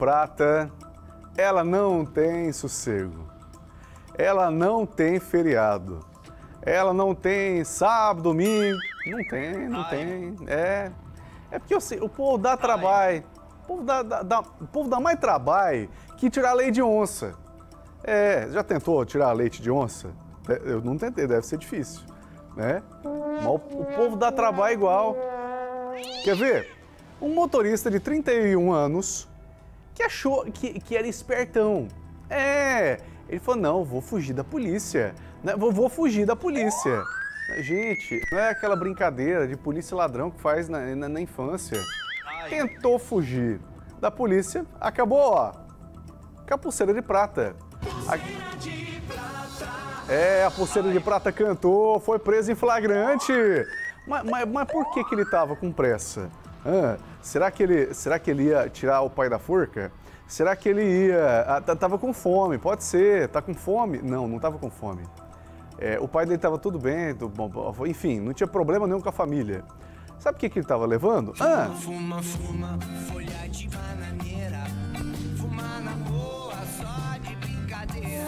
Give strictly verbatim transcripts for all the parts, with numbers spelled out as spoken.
Prata, ela não tem sossego, ela não tem feriado, ela não tem sábado, domingo, não tem, não Ai. tem, é, é porque assim, o povo dá trabalho, o povo dá, dá, dá, o povo dá mais trabalho que tirar leite de onça. É, já tentou tirar leite de onça? Eu não tentei, deve ser difícil, né? Mas o, o povo dá trabalho igual. Quer ver? Um motorista de trinta e um anos que achou que, que era espertão. É, ele falou, não, vou fugir da polícia, né? vou, vou fugir da polícia. Gente, não é aquela brincadeira de polícia e ladrão que faz na, na, na infância. Tentou fugir da polícia, acabou, ó, com a pulseira de prata. A... É, a pulseira de prata cantou, foi preso em flagrante. Mas, mas, mas por que que ele tava com pressa? Ah, será que ele, será que ele ia tirar o pai da forca? Será que ele ia... Ah, tava com fome, pode ser. Tá com fome? Não, não tava com fome. É, o pai dele tava tudo bem, tudo bom, enfim, não tinha problema nenhum com a família. Sabe o que que ele tava levando? Ah, fuma, fuma, folha de bananeira, fuma na boa, só de brincadeira.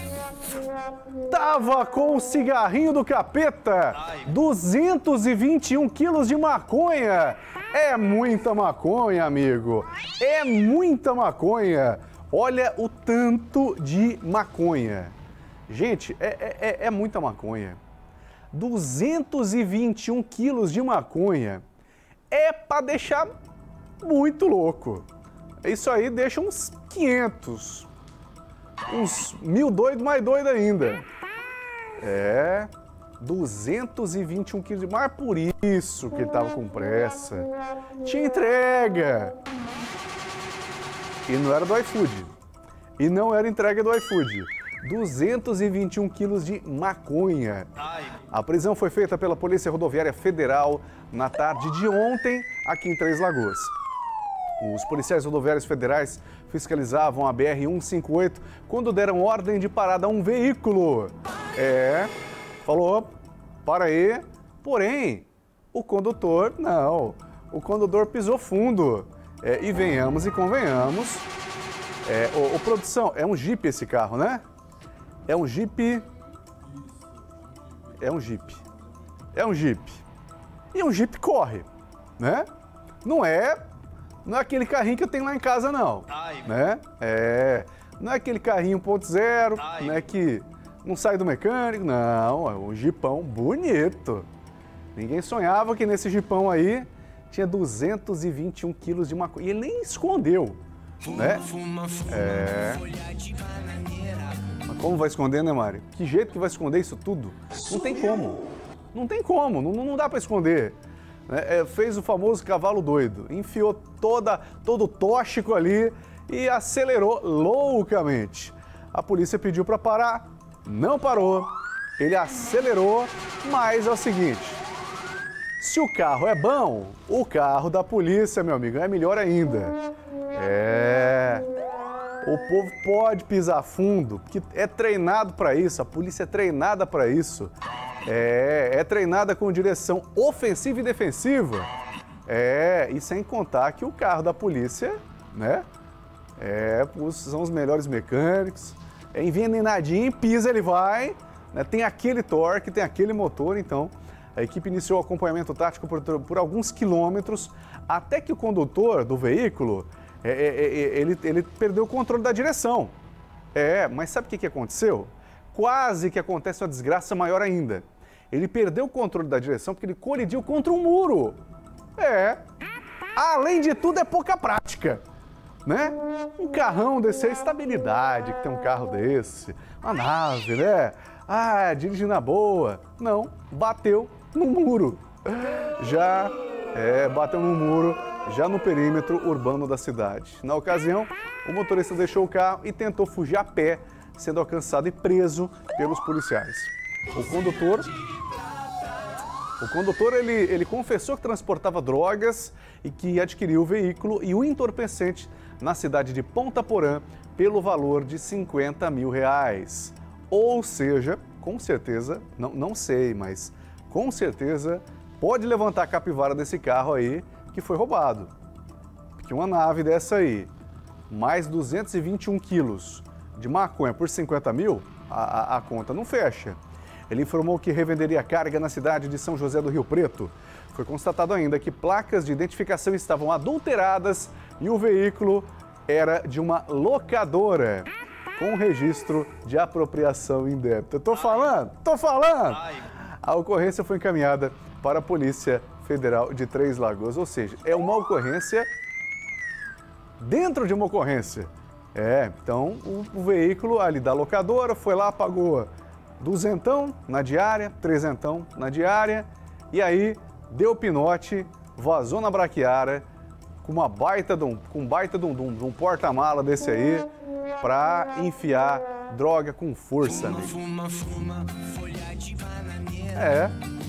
Tava com o cigarrinho do capeta, duzentos e vinte e um quilos de maconha. É muita maconha, amigo. É muita maconha. Olha o tanto de maconha. Gente, é, é, é muita maconha. duzentos e vinte e um quilos de maconha é pra deixar muito louco. Isso aí deixa uns quinhentos. Uns mil doidos mais doido ainda. É, duzentos e vinte e um quilos de maconha. Mas por isso que ele tava com pressa. Tinha entrega. E não era do iFood. E não era entrega do iFood. duzentos e vinte e um quilos de maconha. A prisão foi feita pela Polícia Rodoviária Federal na tarde de ontem, aqui em Três Lagoas. Os policiais rodoviários federais fiscalizavam a B R cento e cinquenta e oito quando deram ordem de parada a um veículo. É, falou, para aí, porém, o condutor, não, o condutor pisou fundo. É, e venhamos e convenhamos, é, o, o produção, é um Jeep esse carro, né? É um Jeep, é um Jeep, é um Jeep, e um Jeep corre, né? Não é, não é aquele carrinho que eu tenho lá em casa não, Ai, né? É, não é aquele carrinho um ponto zero, né, que não sai do mecânico, não, é um Jeepão bonito. Ninguém sonhava que nesse Jeepão aí tinha duzentos e vinte e um quilos de maconha, e ele nem escondeu, né? É... Mas como vai esconder, né, Mário? Que jeito que vai esconder isso tudo? Não tem como. Não tem como, não, não dá para esconder. É, fez o famoso cavalo doido, enfiou toda, todo o tóxico ali e acelerou loucamente. A polícia pediu para parar, não parou, ele acelerou, mas é o seguinte, se o carro é bom, o carro da polícia, meu amigo, é melhor ainda. É... O povo pode pisar fundo, porque é treinado para isso, a polícia é treinada para isso. É, é treinada com direção ofensiva e defensiva. É, e sem contar que o carro da polícia, né, é, são os melhores mecânicos. É envenenadinho, pisa ele vai, né, tem aquele torque, tem aquele motor, então a equipe iniciou o acompanhamento tático por, por alguns quilômetros, até que o condutor do veículo, É, é, é, ele, ele perdeu o controle da direção. É, mas sabe o que, que aconteceu? Quase que acontece uma desgraça maior ainda. Ele perdeu o controle da direção porque ele colidiu contra um muro. É. Além de tudo, é pouca prática, né? Um carrão desse é estabilidade, que tem um carro desse, uma nave, né? Ah, dirige na boa. Não, bateu no muro. Já, é, bateu no muro. Já no perímetro urbano da cidade. Na ocasião, o motorista deixou o carro e tentou fugir a pé, sendo alcançado e preso pelos policiais. O condutor, o condutor ele, ele confessou que transportava drogas e que adquiriu o veículo e o entorpecente na cidade de Ponta Porã pelo valor de cinquenta mil reais. Ou seja, com certeza, não, não sei, mas com certeza pode levantar a capivara desse carro aí que foi roubado. Porque uma nave dessa aí, mais duzentos e vinte e um quilos de maconha por cinquenta mil, a, a, a conta não fecha. Ele informou que revenderia carga na cidade de São José do Rio Preto. Foi constatado ainda que placas de identificação estavam adulteradas e o veículo era de uma locadora com registro de apropriação indébita. Tô falando? Tô falando! A ocorrência foi encaminhada para a Polícia Federal de Três Lagoas, ou seja, é uma ocorrência dentro de uma ocorrência. É, então o, o veículo ali da locadora foi lá, pagou duzentão na diária, trezentão na diária, e aí deu pinote, vazou na braquiária com uma baita de um, com um baita de um, de um, de um porta-mala desse aí para enfiar droga com força, amigo. É.